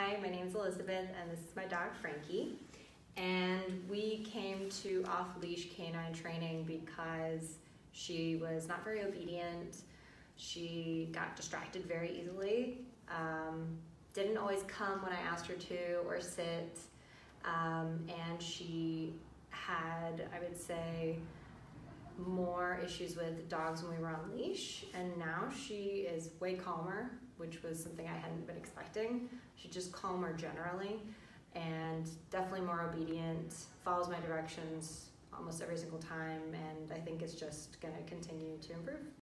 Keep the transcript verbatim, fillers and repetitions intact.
Hi, my name is Elizabeth, and this is my dog, Frankie. And we came to off-leash canine training because she was not very obedient. She got distracted very easily, um, didn't always come when I asked her to or sit, um, and she had, I would say, more issues with dogs when we were on leash, and now she is way calmer, which was something I hadn't been expecting. She's just calmer generally, and definitely more obedient, follows my directions almost every single time, and I think it's just going to continue to improve.